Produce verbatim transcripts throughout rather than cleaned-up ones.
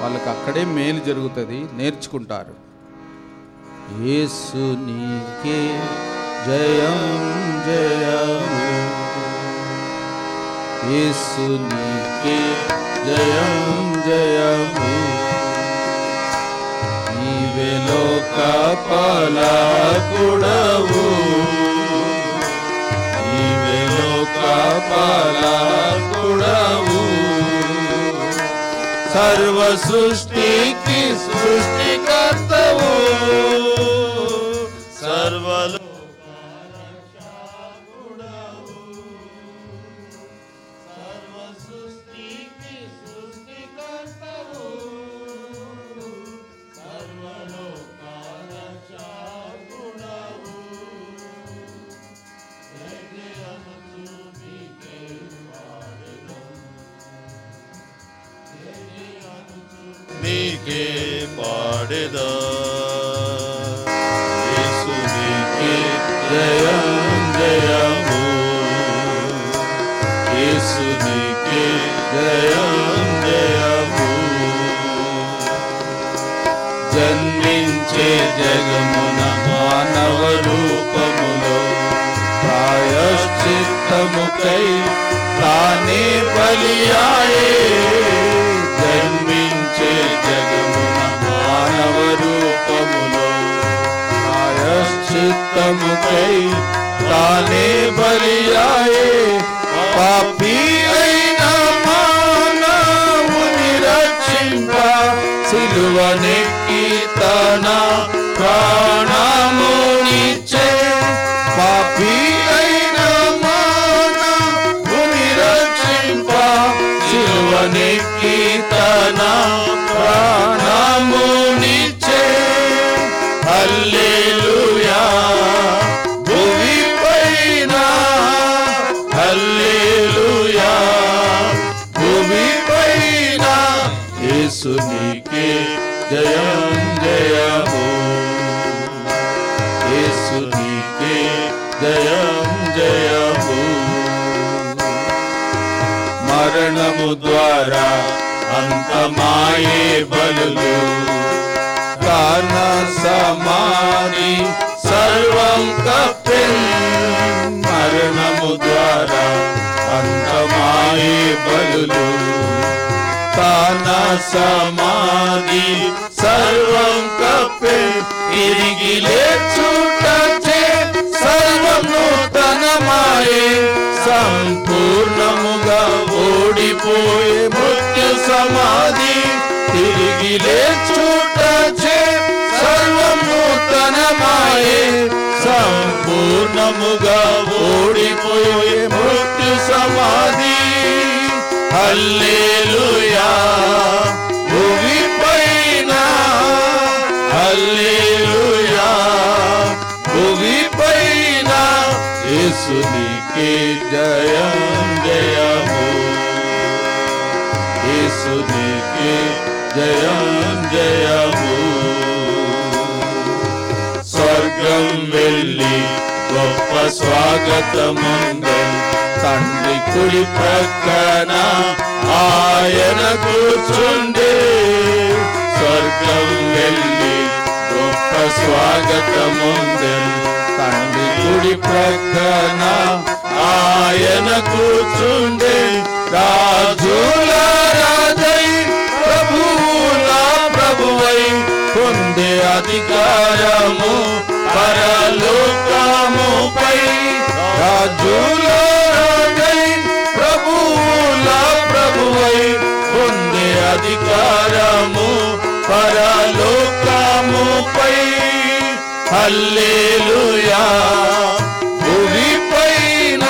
వాళ్ళకి అక్కడే మేలు జరుగుతుంది, నేర్చుకుంటారు. యేసు నీకే జయం జయము, యేసు నీకే జయం జయము, నీవే లోక పాలకుడవు, నీవే లోక పాలకుడవు, సర్వ సృష్టికి సృష్టికర్తవు, సర్వలో నీకే పాడెదా, యేసు నీకే జయం జయము, యేసు నీకే జయం జయము, జన్మించే జగమున మానవ రూపములో ప్రాయశ్చిత్తముకై తానే బలియాయే, జన్మించే జగమున మానవ రూపములో ప్రాయశ్చిత్తముకై తానే బలియాయే, పాపి అయిన మానవుని రక్షింప సిలువనెక్కి తన ప్రాణమునిచ్చే, పాపి అయిన మానవుని రక్షింప సిలువనెక్కి తన ప్రాణమునిచ్చే, హల్లెలూయా భూమి పైన, హల్లెలూయా భూమి పైన, యేసు నీకే జయం జయము, యేసు నీకే జయం జయము, మరణము ద్వారా అంతమాయే బలులు, కాన సమాధి సర్వం కప్పెన్, మరణము ద్వారా అంతమాయే బలులు, కాన సమాధి సర్వం కప్పెన్, తిరిగి లేచుటచే సర్వం నూతనమాయే, సంపూర్ణముగా ఓడిపోయే మృత్యు సమాధి, తిరిగి లేచుటచే సర్వం నూతనమాయే, సంపూర్ణముగా ఓడిపోయే మృత్యు సమాధి, హల్లెలూయా భూమి పైన, హల్లెలూయా భూమి పైన, యేసు నీకే జయం జయము, యేసు నీకే జయం జయము, స్వర్గం వెళ్ళి గొప్ప స్వాగతముందెన్, తండ్రి కుడి ప్రక్కన ఆయన కూర్చుండే, స్వర్గం వెళ్ళి గొప్ప స్వాగతముందెన్, తండ్రి కుడి ప్రక్కన ఆయన కూర్చుండే, రాజుల రాజై ప్రభువుల ప్రభువై పొందే అధికారము పరలోకముపై, రాజుల రాజై ప్రభువుల ప్రభువై పొందే అధికారము పరలోకముపై, హల్లెలూయా భూమి పైన,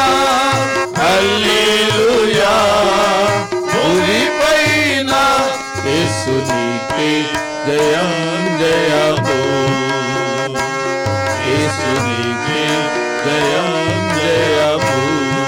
హల్లెలూయా భూమి పైన, యేసు నీకే జయం జయము, యేసు నీకే జయం జయము,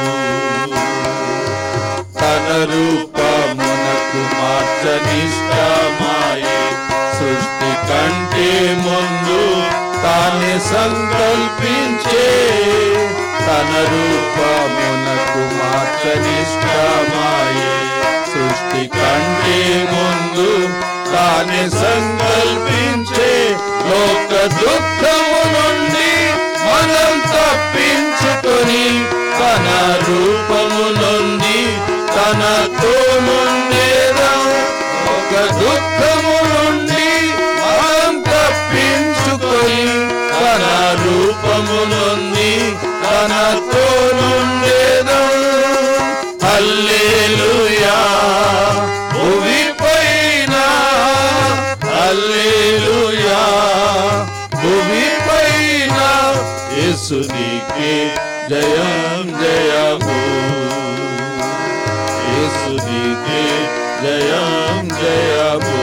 తన రూపమునకు మార్చనిష్టమాయే, సృష్టి కంటే ముందు తానే సంకల్పించే, తన రూపమునకు మార్చనిష్టమాయే, సృష్టి కంటే ముందు తానే సంకల్పించే లోక దుఃఖము నుండి మనం తప్పించుకొని తన రూపము నుండి తనతో నుండేదం. ఒక దుఃఖము నుండి మనం తప్పించుకొని తన రూపము నుండి తనతో నుండేదం. హల్లెలూయా భూమి పైన, హల్లెలూయా భూమి పైన యేసు నీకే జయం జయము, యేసు నీకే జయం జయము.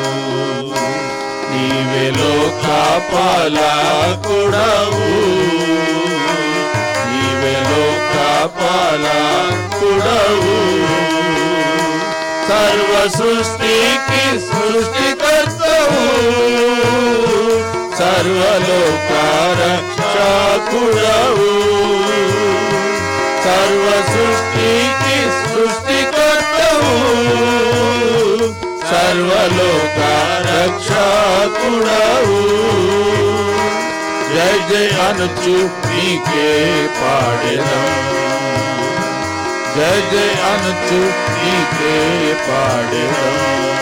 నీవే లోక పాలకుడవు, నీవే లోక పాలకుడవు. సర్వ సృష్టికి సృష్టికర్తవు, సర్వలోక రక్షకుడవు. సర్వ సృష్టికి సృష్టికర్తవు, సర్వలోక రక్షకుడవు. జయ జయ అనుచు నీకే పాడెదం, జయ జయ అనుచు నీకే పాడెదం.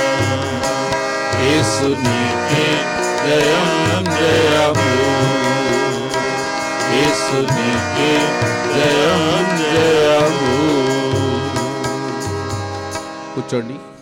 యేసు నీకే జయం జయము, యేసు నీకే జయం జయము. కూర్చోండి.